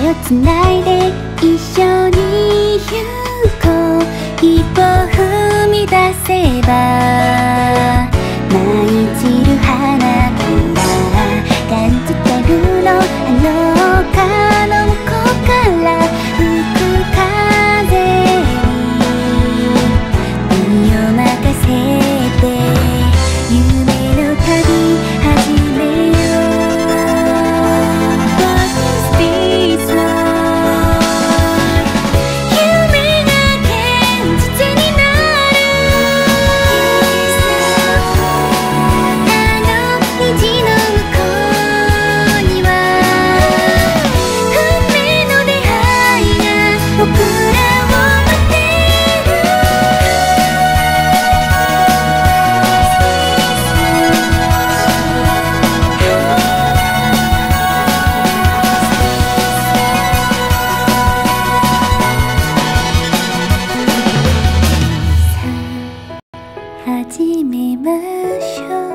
をつないで一緒に行こう。一歩踏み出せば舞い散る花びら感じてるの。あの丘の向こうから吹く風に身を任せて夢の旅始めよう。 What is this world? 夢が現実になる。あの虹の向こうには運命の出会いが僕らを待ってる。さあ始めましょう。